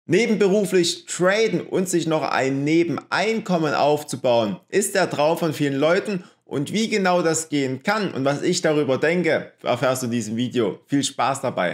Nebenberuflich traden und sich noch ein Nebeneinkommen aufzubauen, ist der Traum von vielen Leuten, und wie genau das gehen kann und was ich darüber denke, erfährst du in diesem Video. Viel Spaß dabei!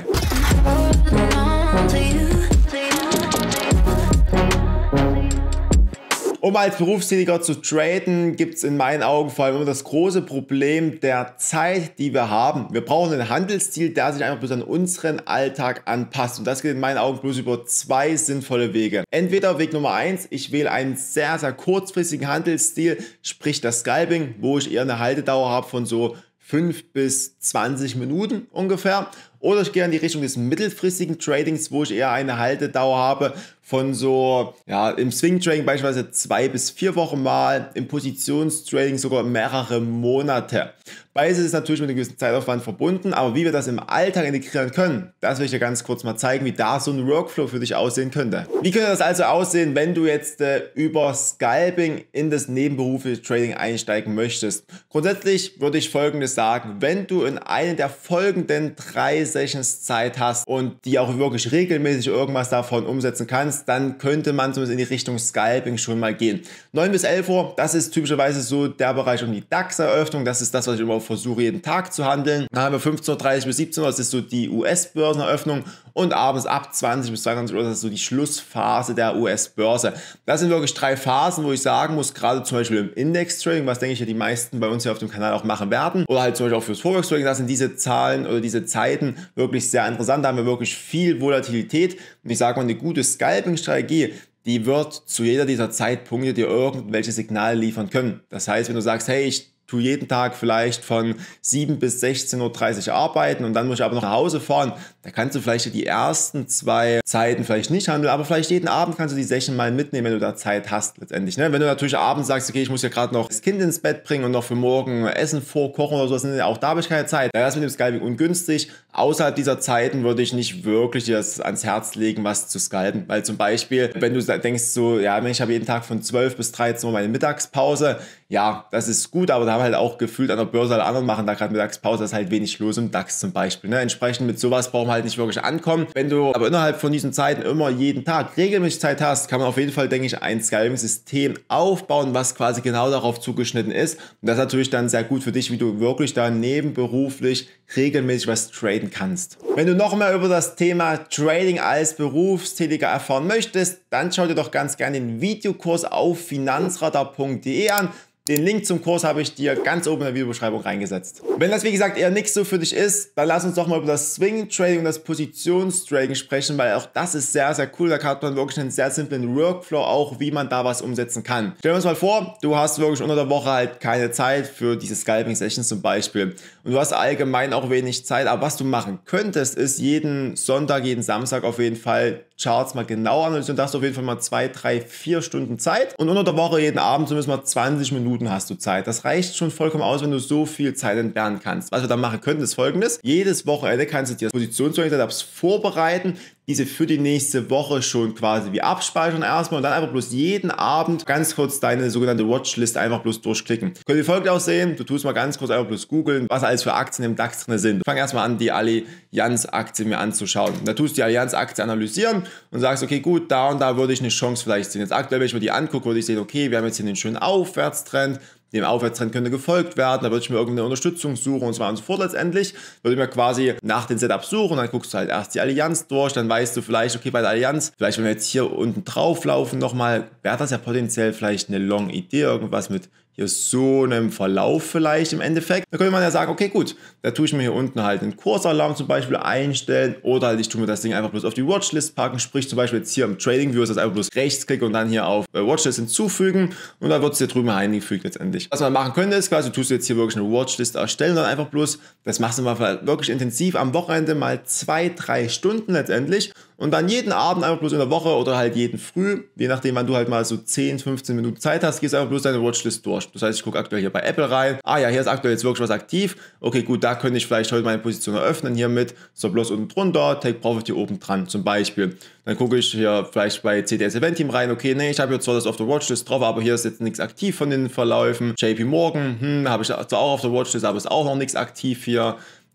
Um als Berufstätiger zu traden, gibt es in meinen Augen vor allem immer das große Problem der Zeit, die wir haben. Wir brauchen einen Handelsstil, der sich einfach bloß an unseren Alltag anpasst. Und das geht in meinen Augen bloß über zwei sinnvolle Wege. Entweder Weg Nummer 1, ich wähle einen sehr, sehr kurzfristigen Handelsstil, sprich das Scalping, wo ich eher eine Haltedauer habe von so 5 bis 20 Minuten ungefähr. Oder ich gehe in die Richtung des mittelfristigen Tradings, wo ich eher eine Haltedauer habe von so, ja, im Swing Trading beispielsweise 2 bis 4 Wochen mal, im Positionstrading sogar mehrere Monate. Beides ist natürlich mit einem gewissen Zeitaufwand verbunden, aber wie wir das im Alltag integrieren können, das will ich dir ganz kurz mal zeigen, wie da so ein Workflow für dich aussehen könnte. Wie könnte das also aussehen, wenn du jetzt über Scalping in das nebenberufliche Trading einsteigen möchtest? Grundsätzlich würde ich Folgendes sagen: Wenn du in einer der folgenden 3 Sessions Zeit hast und die auch wirklich regelmäßig irgendwas davon umsetzen kannst, dann könnte man zumindest in die Richtung Scalping schon mal gehen. 9 bis 11 Uhr, das ist typischerweise so der Bereich um die DAX-Eröffnung. Das ist das, was ich immer versuche jeden Tag zu handeln. Dann haben wir 15:30 bis 17 Uhr, das ist so die US-Börseneröffnung, und abends ab 20 bis 22 Uhr, das ist so die Schlussphase der US-Börse. Das sind wirklich 3 Phasen, wo ich sagen muss, gerade zum Beispiel im Index-Trading, was denke ich ja die meisten bei uns hier auf dem Kanal auch machen werden, oder halt zum Beispiel auch fürs Forex-Trading, da sind diese Zahlen oder diese Zeiten wirklich sehr interessant. Da haben wir wirklich viel Volatilität, und ich sage mal, eine gute Scalping-Strategie, die wird zu jeder dieser Zeitpunkte dir irgendwelche Signale liefern können. Das heißt, wenn du sagst, hey, ich tue jeden Tag vielleicht von 7 bis 16:30 Uhr arbeiten und dann muss ich aber noch nach Hause fahren, da kannst du vielleicht die ersten 2 Zeiten vielleicht nicht handeln, aber vielleicht jeden Abend kannst du die Session mal mitnehmen, wenn du da Zeit hast letztendlich. Ne? Wenn du natürlich abends sagst, okay, ich muss ja gerade noch das Kind ins Bett bringen und noch für morgen Essen vorkochen oder so, auch da habe ich keine Zeit. Da ist mit dem Scalping ungünstig. Außerhalb dieser Zeiten würde ich nicht wirklich dir das ans Herz legen, was zu scalpen, weil zum Beispiel, wenn du denkst so, ja, ich habe jeden Tag von 12 bis 13 Uhr meine Mittagspause, ja, das ist gut, aber da haben wir halt auch gefühlt an der Börse, alle anderen machen da gerade Mittagspause, das ist halt wenig los im DAX zum Beispiel. Ne? Entsprechend mit sowas brauchen wir halt nicht wirklich ankommen. Wenn du aber innerhalb von diesen Zeiten immer jeden Tag regelmäßig Zeit hast, kann man auf jeden Fall, denke ich, ein Scalping-System aufbauen, was quasi genau darauf zugeschnitten ist. Und das ist natürlich dann sehr gut für dich, wie du wirklich da nebenberuflich regelmäßig was traden kannst. Wenn du noch mehr über das Thema Trading als Berufstätiger erfahren möchtest, dann schau dir doch ganz gerne den Videokurs auf finanzradar.de an. Den Link zum Kurs habe ich dir ganz oben in der Videobeschreibung reingesetzt. Wenn das wie gesagt eher nichts so für dich ist, dann lass uns doch mal über das Swing Trading und das Positionstrading sprechen, weil auch das ist sehr, sehr cool. Da hat man wirklich einen sehr simplen Workflow auch, wie man da was umsetzen kann. Stellen wir uns mal vor, du hast wirklich unter der Woche halt keine Zeit für diese Scalping-Sessions zum Beispiel. Und du hast allgemein auch wenig Zeit, aber was du machen könntest, ist jeden Sonntag, jeden Samstag auf jeden Fall Charts mal genau analysieren, und da hast du auf jeden Fall mal 2, 3, 4 Stunden Zeit, und unter der Woche jeden Abend zumindest mal 20 Minuten hast du Zeit. Das reicht schon vollkommen aus, wenn du so viel Zeit entbehren kannst. Was wir dann machen können, ist Folgendes: Jedes Wochenende kannst du dir Positionssetups vorbereiten, diese für die nächste Woche schon quasi wie abspeichern erstmal, und dann einfach bloß jeden Abend ganz kurz deine sogenannte Watchlist einfach bloß durchklicken. Könnt ihr folgt aussehen, du tust mal ganz kurz einfach bloß googeln, was alles für Aktien im DAX drin sind. Fang erstmal an, die Allianz-Aktie mir anzuschauen. Da tust du die Allianz-Aktie analysieren und sagst, okay, gut, da und da würde ich eine Chance vielleicht sehen. Jetzt aktuell, wenn ich mir die angucke, würde ich sehen, okay, wir haben jetzt hier einen schönen Aufwärtstrend. Dem Aufwärtstrend könnte gefolgt werden, da würde ich mir irgendeine Unterstützung suchen und so weiter und so fort. Letztendlich würde ich mir quasi nach den Setups suchen, dann guckst du halt erst die Allianz durch, dann weißt du vielleicht, okay, bei der Allianz, vielleicht wenn wir jetzt hier unten drauf laufen nochmal, wäre das ja potenziell vielleicht eine Long-Idee, irgendwas mit hier so einem Verlauf vielleicht im Endeffekt. Da könnte man ja sagen, okay, gut, da tue ich mir hier unten halt einen Kursalarm zum Beispiel einstellen, oder halt ich tue mir das Ding einfach bloß auf die Watchlist packen, sprich zum Beispiel jetzt hier im Trading View ist das einfach bloß rechtsklicken und dann hier auf Watchlist hinzufügen, und dann wird es dir drüben eingefügt letztendlich. Was man machen könnte ist quasi, du tust jetzt hier wirklich eine Watchlist erstellen und dann einfach bloß, das machst du mal wirklich intensiv am Wochenende mal 2, 3 Stunden letztendlich, und dann jeden Abend einfach bloß in der Woche oder halt jeden Früh, je nachdem wann du halt mal so 10, 15 Minuten Zeit hast, gehst einfach bloß deine Watchlist durch. Das heißt, ich gucke aktuell hier bei Apple rein. Ah ja, hier ist aktuell jetzt wirklich was aktiv. Okay, gut, da könnte ich vielleicht heute meine Position eröffnen hier mit Stop-Loss unten drunter, Take Profit hier oben dran zum Beispiel. Dann gucke ich hier vielleicht bei CDS Event Team rein. Okay, nee, ich habe jetzt zwar das auf der Watchlist drauf, aber hier ist jetzt nichts aktiv von den Verläufen. JP Morgan, habe ich zwar auch auf der Watchlist, aber ist auch noch nichts aktiv hier.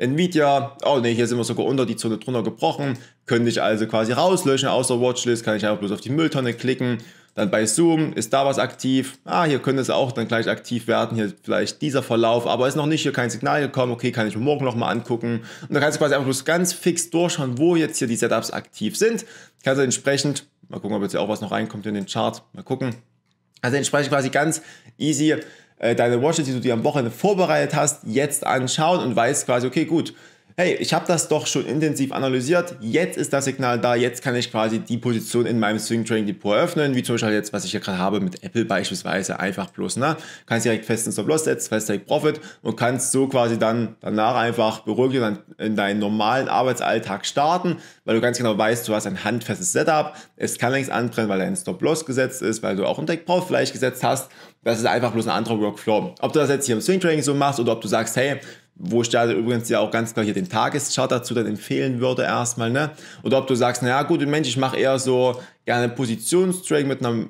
Nvidia, oh ne, hier sind wir sogar unter die Zone drunter gebrochen, könnte ich also quasi rauslöschen aus der Watchlist, kann ich einfach bloß auf die Mülltonne klicken. Dann bei Zoom ist da was aktiv. Hier könnte es auch dann gleich aktiv werden. Hier vielleicht dieser Verlauf, aber ist noch nicht hier kein Signal gekommen. Okay, kann ich mir morgen nochmal angucken. Und dann kannst du quasi einfach bloß ganz fix durchschauen, wo jetzt hier die Setups aktiv sind. Kannst du entsprechend, mal gucken, ob jetzt hier auch was noch reinkommt in den Chart. Mal gucken. Also entsprechend quasi ganz easy deine Watchlist, die du dir am Wochenende vorbereitet hast, jetzt anschauen und weißt quasi, okay, gut. Hey, ich habe das doch schon intensiv analysiert, jetzt ist das Signal da, jetzt kann ich quasi die Position in meinem Swing Trading Depot eröffnen, wie zum Beispiel jetzt, was ich hier gerade habe mit Apple beispielsweise, einfach bloß, kannst direkt festen Stop-Loss setzen, fest Take Profit und kannst so quasi dann danach einfach beruhigt dann in deinen normalen Arbeitsalltag starten, weil du ganz genau weißt, du hast ein handfestes Setup, es kann nichts anbrennen, weil dein Stop-Loss gesetzt ist, weil du auch ein Take Profit vielleicht gesetzt hast, das ist einfach bloß ein anderer Workflow. Ob du das jetzt hier im Swing Trading so machst oder ob du sagst, hey, wo ich da übrigens ja auch ganz klar hier den Tageschart dazu dann empfehlen würde erstmal, Oder ob du sagst, naja gut, Mensch, ich mache eher so gerne Positionstrading mit einer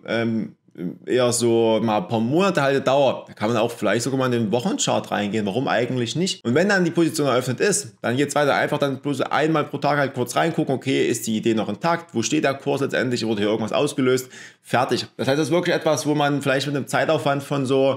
eher so mal ein paar Monate halt Dauer. Da kann man auch vielleicht sogar mal in den Wochenchart reingehen. Warum eigentlich nicht? Und wenn dann die Position eröffnet ist, dann geht es weiter. Einfach dann bloß einmal pro Tag halt kurz reingucken, okay, ist die Idee noch intakt? Wo steht der Kurs letztendlich? Wurde hier irgendwas ausgelöst? Fertig. Das heißt, das ist wirklich etwas, wo man vielleicht mit einem Zeitaufwand von so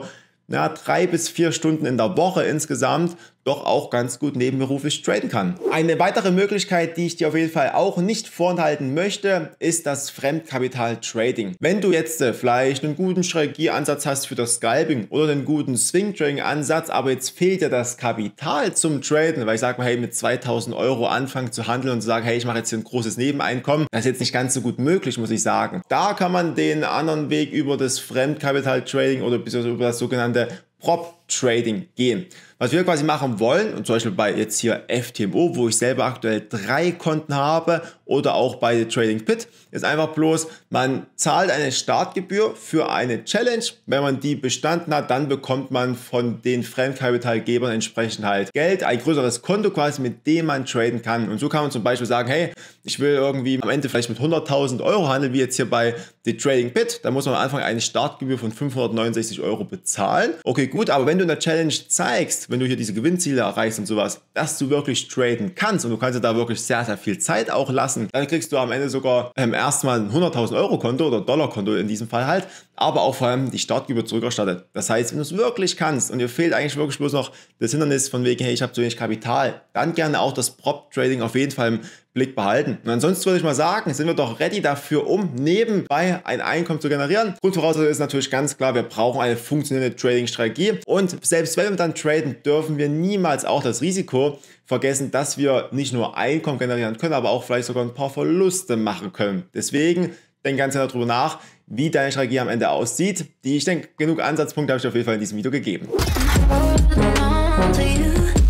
3 bis 4 Stunden in der Woche insgesamt doch auch ganz gut nebenberuflich traden kann. Eine weitere Möglichkeit, die ich dir auf jeden Fall auch nicht vorenthalten möchte, ist das Fremdkapital-Trading. Wenn du jetzt vielleicht einen guten Strategieansatz hast für das Scalping oder einen guten Swing-Trading-Ansatz, aber jetzt fehlt dir das Kapital zum Traden, weil ich sage mal, hey, mit 2000 Euro anfangen zu handeln und zu sagen, hey, ich mache jetzt hier ein großes Nebeneinkommen, das ist jetzt nicht ganz so gut möglich, muss ich sagen. Da kann man den anderen Weg über das Fremdkapital-Trading oder über das sogenannte Prop-Trading gehen. Was wir quasi machen wollen, und zum Beispiel bei jetzt hier FTMO, wo ich selber aktuell 3 Konten habe, oder auch bei Trading Pit, ist einfach bloß, man zahlt eine Startgebühr für eine Challenge. Wenn man die bestanden hat, dann bekommt man von den Fremdkapitalgebern entsprechend halt Geld, ein größeres Konto quasi, mit dem man traden kann. Und so kann man zum Beispiel sagen, hey, ich will irgendwie am Ende vielleicht mit 100.000 Euro handeln, wie jetzt hier bei The Trading Pit. Da muss man am Anfang eine Startgebühr von 569 Euro bezahlen. Okay, gut, aber wenn du in der Challenge zeigst, wenn du hier diese Gewinnziele erreichst und sowas, dass du wirklich traden kannst und du kannst dir da wirklich sehr, sehr viel Zeit auch lassen, dann kriegst du am Ende sogar erstmal ein 100.000 Euro Konto oder Dollarkonto in diesem Fall halt, aber auch vor allem die Startgebühr zurückerstattet. Das heißt, wenn du es wirklich kannst und dir fehlt eigentlich wirklich bloß noch das Hindernis von wegen, hey, ich habe zu wenig Kapital, dann gerne auch das Prop-Trading auf jeden Fall im Blick behalten. Und ansonsten würde ich mal sagen, sind wir doch ready dafür, um nebenbei ein Einkommen zu generieren. Grundvoraussetzung ist natürlich ganz klar, wir brauchen eine funktionierende Trading-Strategie und selbst wenn wir dann traden, dürfen wir niemals auch das Risiko vergessen, dass wir nicht nur Einkommen generieren können, aber auch vielleicht sogar ein paar Verluste machen können. Deswegen denk ganz genau darüber nach, wie deine Strategie am Ende aussieht. Ich denke, genug Ansatzpunkte habe ich auf jeden Fall in diesem Video gegeben.